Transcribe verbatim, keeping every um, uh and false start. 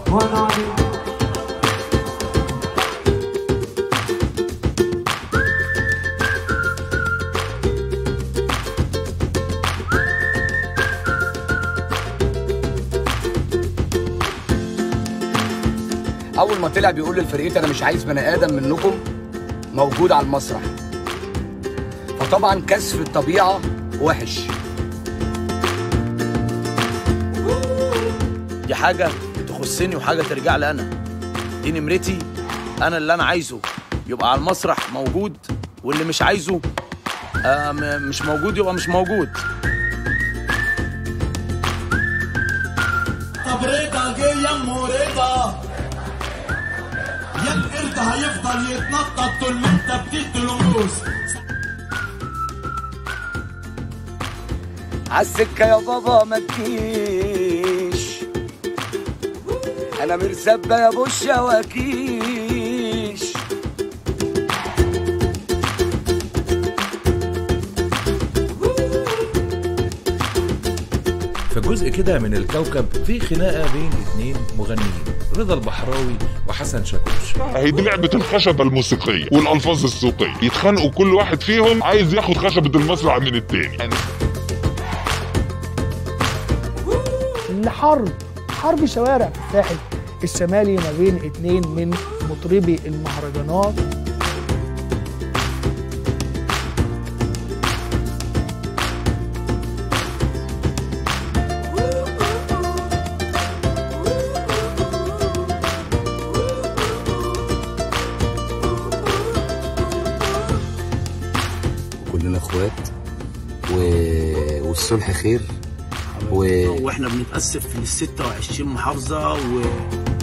اول ما طلع بيقول للفرقتي انا مش عايز بني ادم منكم موجود على المسرح، فطبعا كسف الطبيعه وحش. دي حاجه تخصني وحاجه ترجع لي انا، دي نمرتي انا، اللي انا عايزه يبقى على المسرح موجود، واللي مش عايزه آه مش موجود يبقى مش موجود. طب رضا جه يمه رضا، يا القرد هيفضل يتنطط طول ما انت بتديله. عالسكه يا بابا ما تجيش، انا مرسبه يا ابو الشواكيش. في جزء كده من الكوكب في خناقه بين اتنين مغنيين، رضا البحراوي وحسن شاكوش. هي دي لعبه الخشبه الموسيقيه والالفاظ السوقيه، يتخانقوا كل واحد فيهم عايز ياخد خشبه المسرح من التاني. يعني الحرب حرب شوارع في الساحل الشمالي ما بين اتنين من مطربي المهرجانات. كلنا اخوات و... والصلح خير و... واحنا بنتأسف في ال ستة وعشرين محافظة و